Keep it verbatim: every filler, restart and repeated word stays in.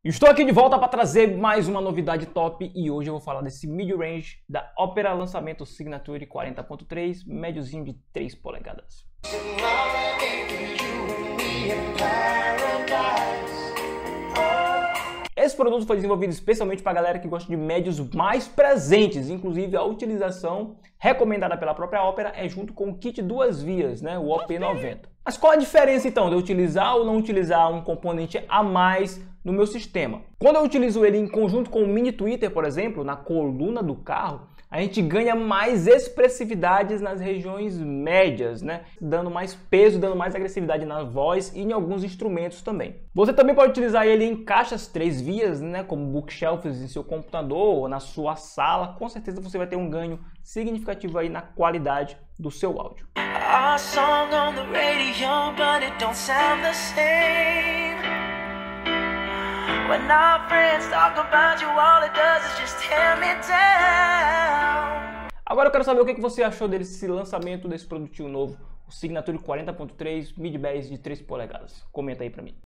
Estou aqui de volta para trazer mais uma novidade top e hoje eu vou falar desse mid-range da Opera, lançamento Signature quarenta ponto três, médiozinho de três polegadas. Esse produto foi desenvolvido especialmente para a galera que gosta de médios mais presentes, inclusive a utilização recomendada pela própria Opera é junto com o kit duas vias, né, o O P noventa. Mas qual a diferença então de eu utilizar ou não utilizar um componente a mais no meu sistema? Quando eu utilizo ele em conjunto com o mini tweeter, por exemplo, na coluna do carro, a gente ganha mais expressividades nas regiões médias, né? Dando mais peso, dando mais agressividade na voz e em alguns instrumentos também. Você também pode utilizar ele em caixas três vias, né? Como bookshelves em seu computador ou na sua sala. Com certeza você vai ter um ganho significativo aí na qualidade do seu áudio. When our friends talk about you, all it does is just tear me down. Agora eu quero saber o que você achou desse lançamento desse produtinho novo, o Signature quarenta ponto três Mid-Bass de três polegadas. Comenta aí pra mim.